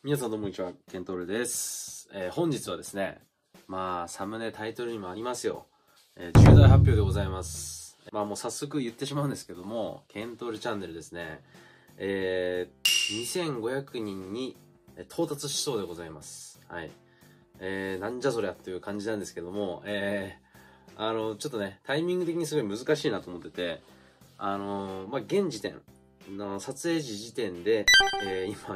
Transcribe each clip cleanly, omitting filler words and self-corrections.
皆さんどうもこんにちは、ケントールです。本日はですね、サムネタイトルにもありますよ、重大発表でございます。もう早速言ってしまうんですけども、ケントールチャンネルですね、2500人に到達しそうでございます。はい。なんじゃそりゃっていう感じなんですけども、ちょっとね、タイミング的にすごい難しいなと思ってて、現時点の撮影時点で、今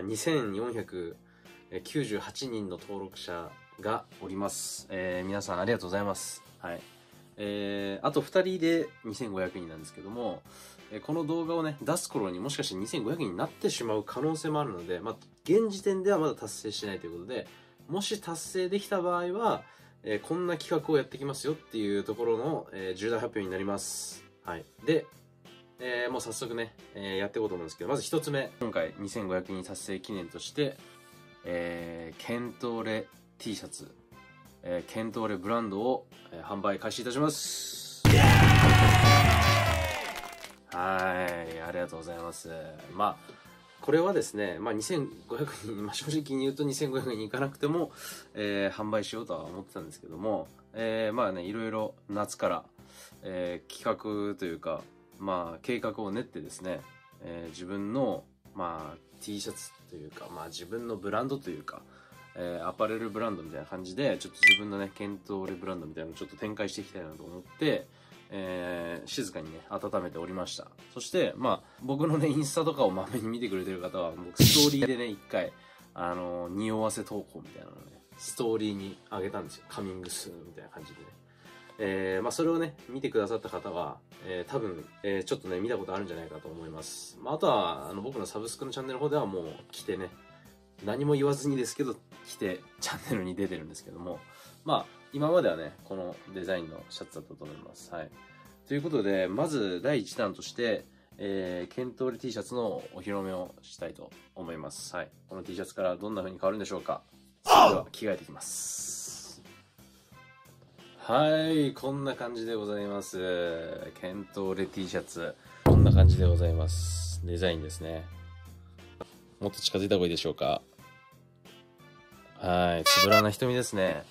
2498人の登録者がおります。皆さんありがとうございます。はい。あと2人で2500人なんですけども、この動画をね、出す頃にもしかして2500人になってしまう可能性もあるので、現時点ではまだ達成してないということで、もし達成できた場合は、こんな企画をやってきますよっていうところの、重大発表になります。はい。で、もう早速ね、やっていこうと思うんですけど、まず一つ目、今回2500人達成記念として、ケントーレ T シャツ、ケントーレブランドを、販売開始いたします。はい、ありがとうございます。これはですね、2500人、正直に言うと2500人いかなくても、販売しようとは思ってたんですけども、いろいろ夏から、企画というか、計画を練ってですね、自分の、T シャツというか、自分のブランドというか、アパレルブランドみたいな感じで、ちょっと自分のね、ケントーレブランドみたいなのをちょっと展開していきたいなと思って、静かにね、温めておりました。そして、僕のね、インスタとかをまめに見てくれてる方は、僕ストーリーでね、一回、匂わせ投稿みたいなのをね、ストーリーにあげたんですよ。カミングスーンみたいな感じでね。それをね、見てくださった方は、多分、ちょっとね、見たことあるんじゃないかと思います。あとは、僕のサブスクのチャンネルの方ではもう来てね、何も言わずにですけど、来てチャンネルに出てるんですけども、今まではね、このデザインのシャツだったと思います。はい。ということで、まず第1弾として、ケントーレ T シャツのお披露目をしたいと思います。はい。この T シャツからどんな風に変わるんでしょうか。それでは着替えていきます。はい、こんな感じでございます。ケントーレ T シャツ。こんな感じでございます。デザインですね。もっと近づいた方がいいでしょうか。はい、つぶらな瞳ですね。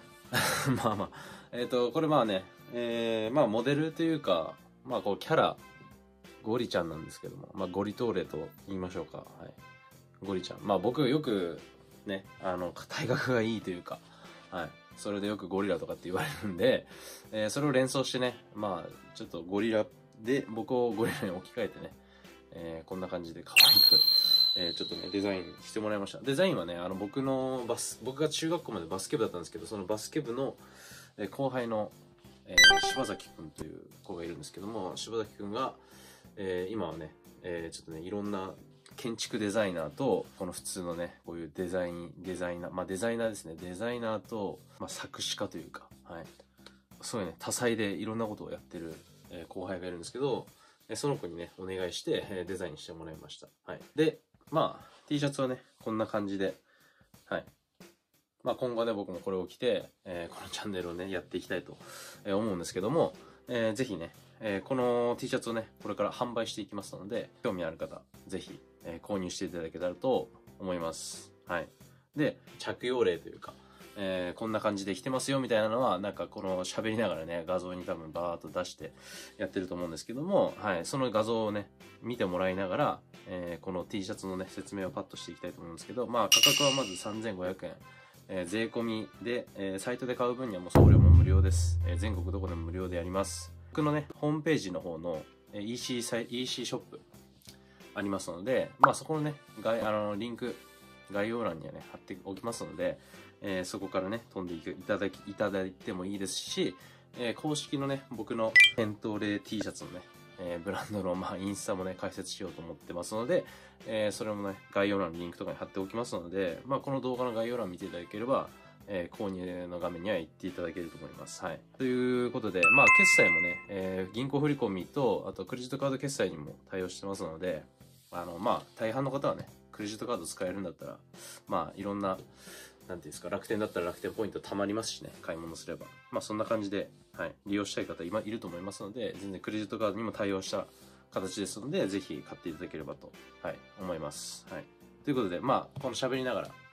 これモデルというか、こうキャラ、ゴリちゃんなんですけども、ゴリトーレと言いましょうか。はい。ゴリちゃん。僕よくね、体格がいいというか、はい。それでよくゴリラとかって言われるんで、それを連想してね、ちょっとゴリラで、僕をゴリラに置き換えてね、こんな感じで可愛く、ちょっとね、デザインしてもらいました。デザインはね、僕が中学校までバスケ部だったんですけど、そのバスケ部の、後輩の、柴崎くんという子がいるんですけども、柴崎くんが、今はね、ちょっとね、いろんな建築デザイナーと、この普通のね、こういうデザイナー、デザイナーですね、デザイナーと、作詞家というか、はい。そういうね、多彩でいろんなことをやってる、後輩がいるんですけど、その子にね、お願いして、デザインしてもらいました。はい。で、T シャツはね、こんな感じで、はい。今後ね、僕もこれを着て、このチャンネルをね、やっていきたいと思うんですけども、ぜひね、この T シャツをね、これから販売していきますので、興味ある方、ぜひ、購入していただけたらと思います。はい。で、着用例というか、こんな感じで着てますよみたいなのは、この喋りながらね、画像に多分バーっと出してやってると思うんですけども、はい、その画像をね、見てもらいながら、この T シャツのね、説明をパッとしていきたいと思うんですけど、価格はまず3500円。税込みで、サイトで買う分にはもう送料も無料です。全国どこでも無料でやります。僕のね、ホームページの方の EC ショップありますので、そこのね、リンク、概要欄にはね、貼っておきますので、そこからね、飛んでいただいてもいいですし、公式のね、僕のケントーレ T シャツのね、ブランドの、インスタもね、解説しようと思ってますので、それもね、概要欄のリンクとかに貼っておきますので、この動画の概要欄を見ていただければ、購入の画面には行っていただけると思います。はい。ということで、決済もね、銀行振込と、あとクレジットカード決済にも対応してますので、大半の方はね、クレジットカード使えるんだったら、いろんな、なんていうんですか、楽天だったら楽天ポイント貯まりますしね、買い物すれば。そんな感じで、はい、利用したい方今いると思いますので、全然クレジットカードにも対応した形ですので、ぜひ買っていただければと、はい、思います。はい。ということで、この喋りながら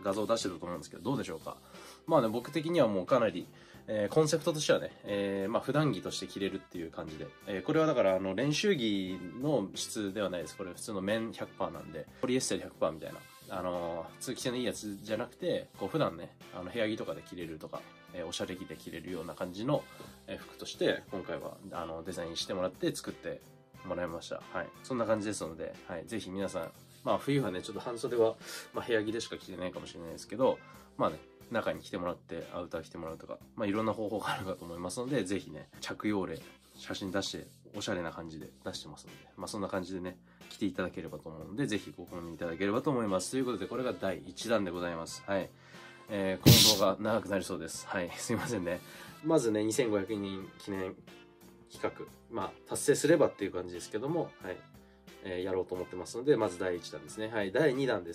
画像を出してたと思うんですけど、どうでしょうか。まあね、僕的にはもうかなり、コンセプトとしてはね、まあ普段着として着れるっていう感じで、これはだから練習着の質ではないです。これ普通の綿100%なんで、ポリエステル100%みたいな、通気性のいいやつじゃなくて、こう普段ね、部屋着とかで着れるとか、おしゃれ着で着れるような感じの、服として、今回はデザインしてもらって作ってもらいました。はい。そんな感じですので、はい。ぜひ皆さん、まあ冬はね、ちょっと半袖は、まあ部屋着でしか着てないかもしれないですけど、まあね、中に着てもらってアウター着てもらうとか、まあいろんな方法があるかと思いますので、ぜひね、着用例、写真出して、おしゃれな感じで出してますので、まあそんな感じでね、着ていただければと思うので、ぜひご購入いただければと思います。ということで、これが第1弾でございます。はい。この動画長くなりそうです。はい。すいませんね。まずね、2500人記念企画、まあ達成すればっていう感じですけども、はい。やろうと思ってますので、まず第1弾ですね。はい、第2弾です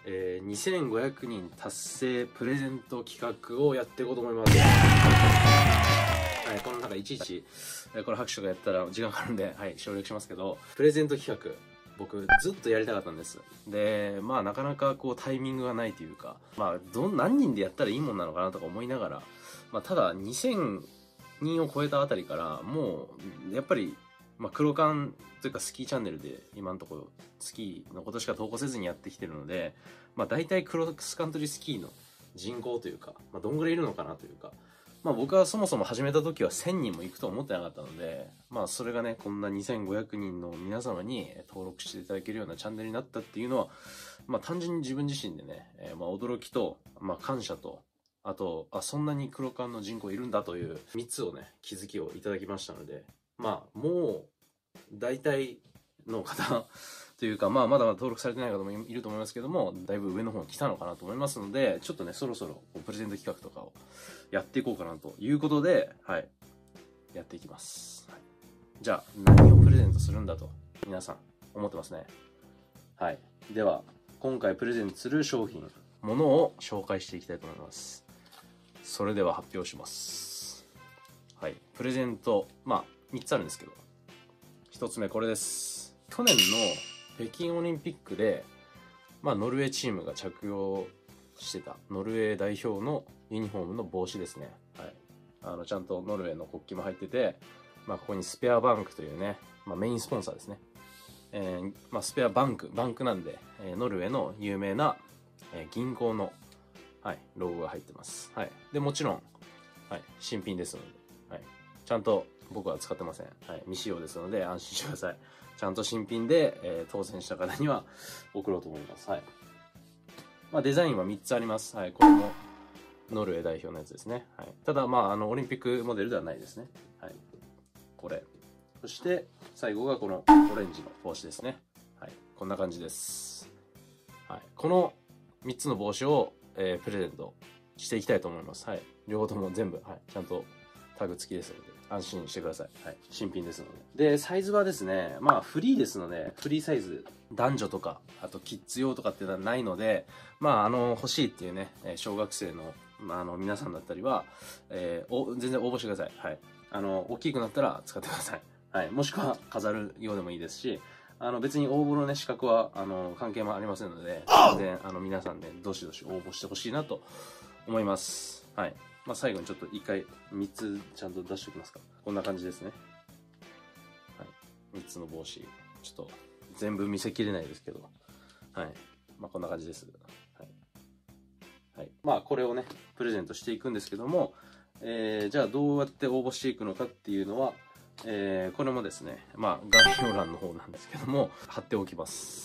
。2500人達成プレゼント企画をやっていこうと思います。はい、この中いちいち、これ拍手とかやったら時間かかるんで、はい、省略しますけど、プレゼント企画、僕ずっとやりたかったんです。で、まあなかなかこうタイミングがないというか、まあ何人でやったらいいもんなのかなとか思いながら、まあただ2000人を超えたあたりから、もう、やっぱり、まあ、黒缶というかスキーチャンネルで今のところスキーのことしか投稿せずにやってきてるので、まあ、大体クロスカントリースキーの人口というか、まあ、どんぐらいいるのかなというか、まあ、僕はそもそも始めた時は1000人も行くと思ってなかったので、まあ、それがね、こんな2500人の皆様に登録していただけるようなチャンネルになったっていうのは、まあ、単純に自分自身でね、まあ、驚きと、まあ、感謝と、あと、そんなに黒缶の人口いるんだという3つをね、気づきをいただきましたので、まあ、もう、大体の方というか、まあ、まだまだ登録されてない方もいると思いますけども、だいぶ上の方に来たのかなと思いますので、ちょっとね、そろそろプレゼント企画とかをやっていこうかなということで、はい、やっていきます。はい、じゃあ、何をプレゼントするんだと、皆さん、思ってますね。はい。では、今回プレゼントする商品、ものを紹介していきたいと思います。それでは発表します。はい。プレゼント、まあ、3つあるんですけど、1つ目これです。去年の北京オリンピックで、まあ、ノルウェーチームが着用してた、ノルウェー代表のユニフォームの帽子ですね。はい。ちゃんとノルウェーの国旗も入ってて、まあ、ここにスペアバンクというね、まあ、メインスポンサーですね。まあ、スペアバンクなんで、ノルウェーの有名な、銀行の、はい、ロゴが入ってます。はい。で、もちろん、はい、新品ですので、はい。ちゃんと僕は使ってません。はい。未使用ですので安心してください。ちゃんと新品で、当選した方には送ろうと思います。はい。まあ、デザインは3つあります。はい。これも、ノルウェー代表のやつですね。はい。ただ、まあ、オリンピックモデルではないですね。はい。これ。そして、最後がこのオレンジの帽子ですね。はい。こんな感じです。はい。この3つの帽子を、プレゼントしていきたいと思います。はい。両方とも全部、はい。ちゃんとタグ付きですので、安心してください。はい。新品ですので。で、サイズはですね、まあ、フリーですので、フリーサイズ、男女とか、あとキッズ用とかっていうのはないので、まあ、欲しいっていうね、小学生の、まあ、皆さんだったりは、全然応募してください。はい。大きくなったら使ってください。はい。もしくは飾るようでもいいですし、別に応募のね、資格は、関係もありませんので、全然、皆さんね、どしどし応募してほしいなと思います。はい。まあ、最後にちょっと一回、3つちゃんと出しておきますか。こんな感じですね。はい。3つの帽子。ちょっと、全部見せきれないですけど。はい。まあ、こんな感じです。はい。はい。まあ、これをね、プレゼントしていくんですけども、じゃあ、どうやって応募していくのかっていうのは、これもですね、まあ、概要欄の方なんですけども、貼っておきます。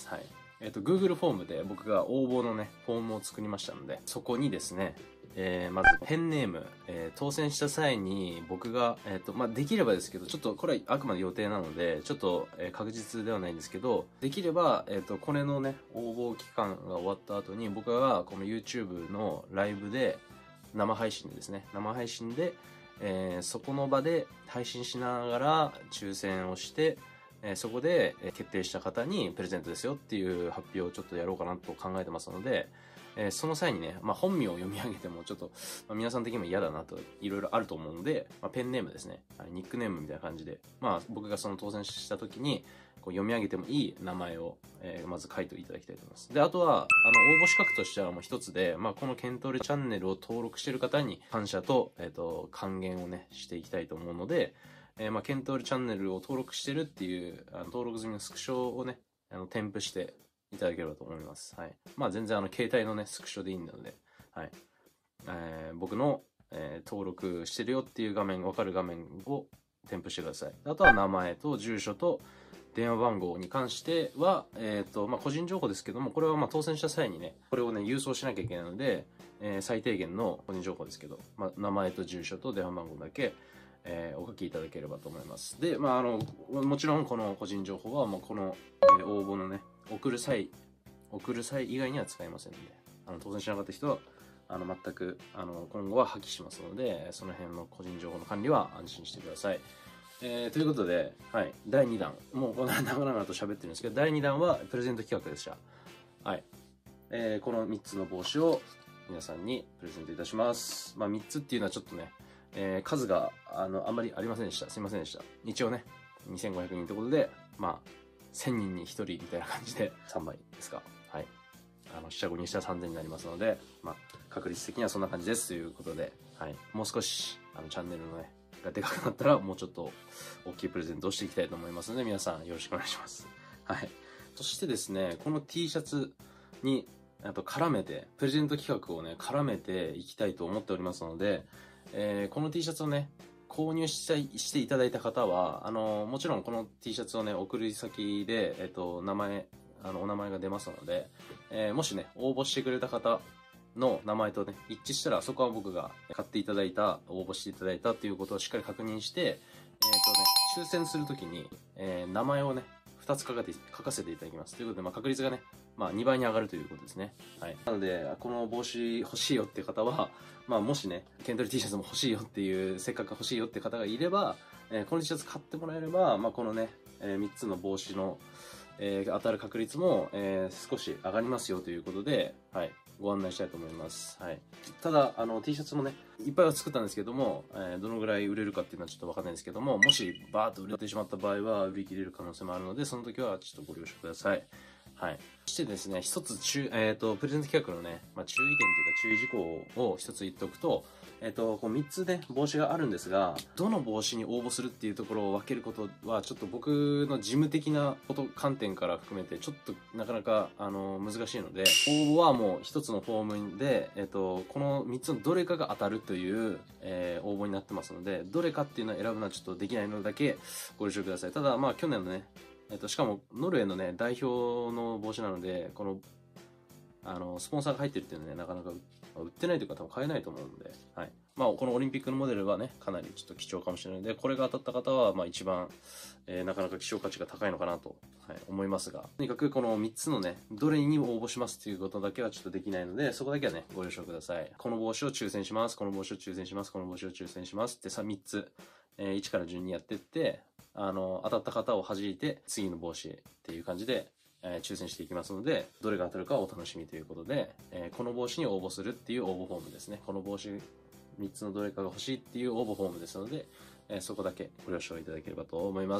はい。Google フォームで僕が応募のね、フォームを作りましたので、そこにですね、まずペンネーム、当選した際に僕が、まあ、できればですけど、ちょっとこれはあくまで予定なので、ちょっと、確実ではないんですけど、できれば、これのね、応募期間が終わった後に、僕がこの YouTube のライブで、生配信でですね、生配信で、そこの場で配信しながら抽選をして、そこで決定した方にプレゼントですよっていう発表をちょっとやろうかなと考えてますので、 その際にね、本名を読み上げてもちょっと、皆さん的にも嫌だなと、いろいろあると思うので、ペンネームですね。ニックネームみたいな感じで、僕がその当選した時に、こう読み上げてもいい名前を、まず書いていただきたいと思います。で、あとは、応募資格としてはもう一つで、このケントールチャンネルを登録している方に感謝と、還元をね、していきたいと思うので、ケントールチャンネルを登録してるっていう、登録済みのスクショをね、添付していただければと思います。はい。全然携帯のね、スクショでいいので、はい。僕の、登録してるよっていう画面、わかる画面を添付してください。あとは名前と住所と電話番号に関しては、個人情報ですけども、これは当選した際にね、これをね、郵送しなきゃいけないので、最低限の個人情報ですけど、名前と住所と電話番号だけ、お書きいただければと思います。で、もちろんこの個人情報はもうこの、応募のね、送る際以外には使えませんので、当選しなかった人は、全く、今後は破棄しますので、その辺の個人情報の管理は安心してください。ということで、はい、第2弾、もうこの長々と喋ってるんですけど、第2弾はプレゼント企画でした。はい。この3つの帽子を皆さんにプレゼントいたします。3つっていうのはちょっとね、数があんまりありませんでした。すいませんでした。一応ね、2500人ということで、1000人に1人みたいな感じで3枚ですか。はい。四捨五入したら3000になりますので、確率的にはそんな感じですということで、はい。もう少し、チャンネルのね、がでかくなったら、もうちょっと大きいプレゼントをしていきたいと思いますので、皆さんよろしくお願いします。はい。そしてですね、この T シャツに、絡めて、プレゼント企画をね、絡めていきたいと思っておりますので、この T シャツをね、購入していただいた方は、もちろんこの T シャツをね、送り先で、お名前が出ますので、もしね、応募してくれた方の名前とね、一致したら、そこは僕が買っていただいた、応募していただいたということをしっかり確認して、抽選するときに、名前をね、2つ書かせていただきます。ということで、確率がね、2倍に上がるということですね。はい。なので、この帽子欲しいよっていう方は、もしね、ケントリー T シャツも欲しいよっていう、せっかく欲しいよっていう方がいれば、この T シャツ買ってもらえれば、このね、3つの帽子の、当たる確率も、少し上がりますよということで、はい。ご案内したいと思います。はい。ただ、T シャツもね、いっぱいは作ったんですけども、どのぐらい売れるかっていうのはちょっとわかんないんですけども、もしバーッと売れてしまった場合は売り切れる可能性もあるので、その時はちょっとご了承ください。はい。そしてですね、一つプレゼント企画のね、注意点というか注意事項を一つ言っておくと、こう3つね、帽子があるんですが、どの帽子に応募するっていうところを分けることは、ちょっと僕の事務的な観点から含めて、ちょっとなかなか、難しいので、応募はもう一つのフォームで、この3つのどれかが当たるという、応募になってますので、どれかっていうのを選ぶのはちょっとできないのだけご了承ください。ただ、去年のね、しかも、ノルウェーのね、代表の帽子なので、この、スポンサーが入ってるっていうのはね、なかなか売ってないというか多分買えないと思うので、はい。このオリンピックのモデルはね、かなりちょっと貴重かもしれないので、これが当たった方は、一番、なかなか希少価値が高いのかなと、はい、思いますが、とにかくこの3つのね、どれにも応募しますっていうことだけはちょっとできないので、そこだけはね、ご了承ください。この帽子を抽選します、この帽子を抽選します、この帽子を抽選しますって3つ、1から順にやってって、当たった方を弾いて、次の帽子っていう感じで、抽選していきますので、どれが当たるかお楽しみということで、この帽子に応募するっていう応募フォームですね。この帽子3つのどれかが欲しいっていう応募フォームですので、そこだけご了承いただければと思います。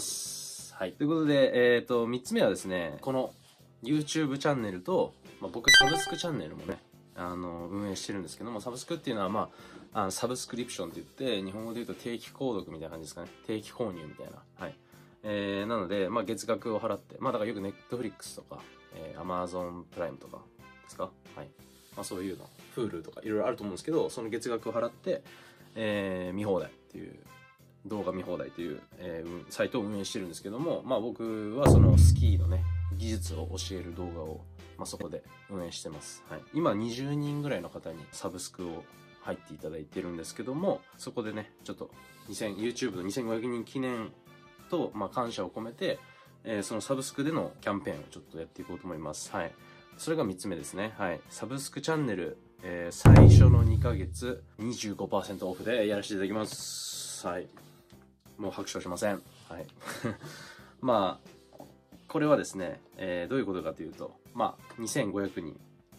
はい。ということで、3つ目はですね、この YouTube チャンネルと、僕サブスクチャンネルもね、運営してるんですけども、サブスクっていうのは、サブスクリプションって言って、日本語で言うと定期購読みたいな感じですかね。定期購入みたいな。はい。なので、月額を払って、だからよく Netflix とか、Amazon プライムとかですか。はい。そういうの、Hulu とかいろいろあると思うんですけど、その月額を払って、見放題っていう、動画見放題という、サイトを運営してるんですけども、僕はそのスキーのね、技術を教える動画を、そこで運営してます。はい。今20人ぐらいの方にサブスクを入っていただいてるんですけども、そこでね、ちょっとYouTube の2500人記念と、感謝を込めて、そのサブスクでのキャンペーンをちょっとやっていこうと思います。はい。それが3つ目ですね。はい。サブスクチャンネル、最初の2ヶ月 25% オフでやらせていただきます。はい。もう拍手はしません。はい。これはですね、どういうことかというと、2500人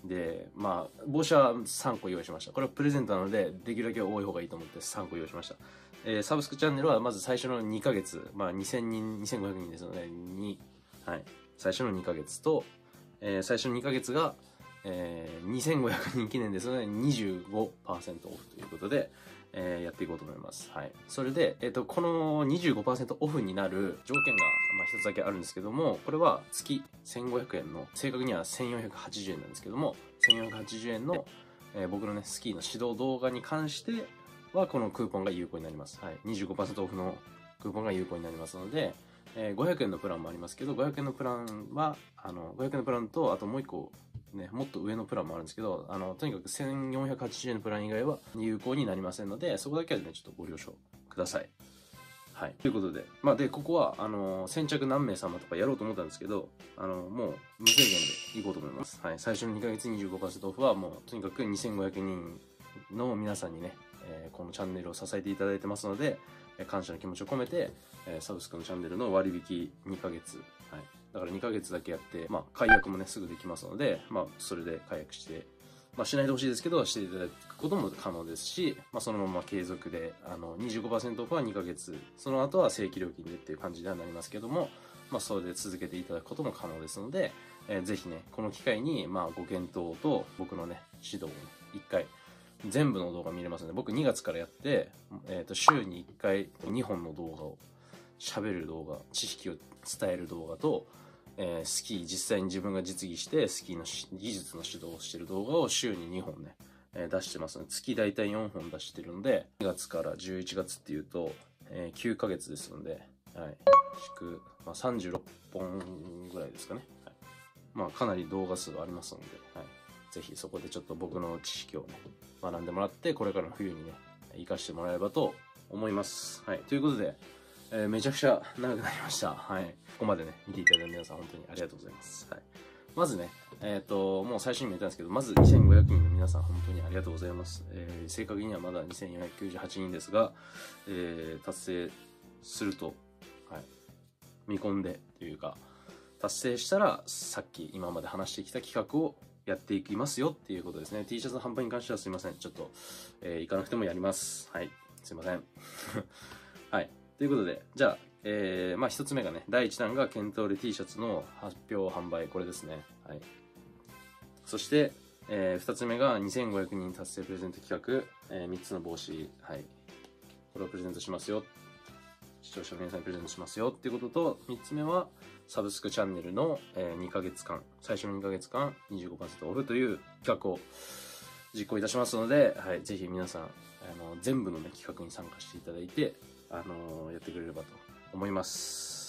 で、まあ、帽子は3個用意しました。これはプレゼントなので、できるだけ多い方がいいと思って3個用意しました。サブスクチャンネルはまず最初の2ヶ月、まあ2000人、2500人ですので、はい。最初の2ヶ月と、最初の2ヶ月が、2500人記念ですので、25%オフということで、やっていこうと思います。はい。それで、この 25% オフになる条件が、まあ、一つだけあるんですけども、これは月1500円の、正確には1480円なんですけども、1480円の、僕のね、スキーの指導動画に関しては、このクーポンが有効になります。はい。25% オフのクーポンが有効になりますので、500円のプランもありますけど、500円のプランは、500円のプランと、あともう一個、ね、もっと上のプランもあるんですけど、とにかく1480円のプラン以外は有効になりませんので、そこだけはね、ちょっとご了承ください。はい。ということで、まあ、で、ここは、先着何名様とかやろうと思ったんですけど、もう、無制限でいこうと思います。はい。最初の2ヶ月 25% オフは、もう、とにかく2500人の皆さんにね、このチャンネルを支えていただいてますので、感謝の気持ちを込めて、サブスクのチャンネルの割引2ヶ月、はい。だから2ヶ月だけやって、まあ、解約もね、すぐできますので、まあ、それで解約して、まあ、しないでほしいですけど、していただくことも可能ですし、まあ、そのまま継続で、25% オフは2ヶ月、その後は正規料金でっていう感じではなりますけども、まあ、それで続けていただくことも可能ですので、ぜひね、この機会に、まあ、ご検討と、僕のね、指導をね、1回、全部の動画見れますので、僕2月からやって、週に1回2本の動画を、喋る動画、知識を伝える動画と、スキー実際に自分が実技してスキーの技術の指導をしている動画を週に2本ね、出してますので、月大体4本出してるので、2月から11月っていうと、9ヶ月ですので、はい、まあ、36本ぐらいですかね。はい、まあ、かなり動画数がありますので、はい、ぜひそこでちょっと僕の知識をね、学んでもらって、これからの冬にね、活かしてもらえればと思います。はい、ということで、めちゃくちゃ長くなりました。はい。ここまでね、見ていただいた皆さん本当にありがとうございます。はい。まずね、もう最初にも言ったんですけど、まず2500人の皆さん本当にありがとうございます。正確にはまだ2498人ですが、達成すると、はい、見込んでというか、達成したらさっき今まで話してきた企画をやっていきますよっていうことですね。T シャツの販売に関してはすいません。ちょっと、行かなくてもやります。はい。すいません。はい。ということで、じゃあ、まあ一つ目がね、第1弾がケントール T シャツの発表販売、これですね。はい。そして、2つ目が2500人達成プレゼント企画、3つの帽子、はい。これをプレゼントしますよ。視聴者の皆さんにプレゼントしますよっていうことと、3つ目はサブスクチャンネルの、2ヶ月間、最初の2ヶ月間 25% オフという企画を実行いたしますので、はい。ぜひ皆さん、全部のね、企画に参加していただいて、やってくれればと思います。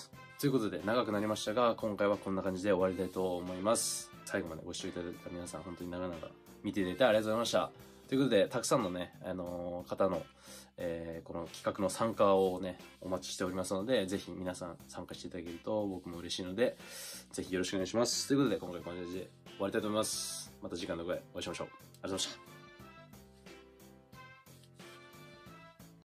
ということで長くなりましたが、今回はこんな感じで終わりたいと思います。最後までご視聴いただいた皆さん本当に長々見ていただいてありがとうございました。ということで、たくさんのね、方の、この企画の参加をね、お待ちしておりますので、ぜひ皆さん参加していただけると僕も嬉しいので、ぜひよろしくお願いします。ということで、今回こんな感じで終わりたいと思います。また次回の動画でお会いしましょう。ありがとうございました。